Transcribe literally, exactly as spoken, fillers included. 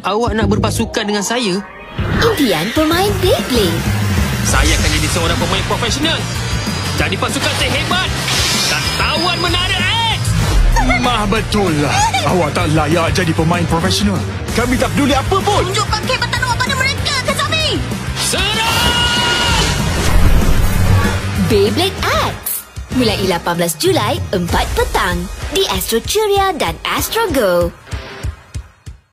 awak nak berpasukan dengan saya? Impian pemain Beyblade. Saya akan jadi seorang pemain profesional. Jadi pasukan terhebat dan tawan menara X. Mah betul lah. Awak tak layak jadi pemain profesional. Kami tak peduli apa pun. Tunjukkan kehebatan awak pada mereka, Kazami. Serang! Beyblade X. Mulai lapan belas Julai, empat petang. Di Astro Ceria dan Astro Go.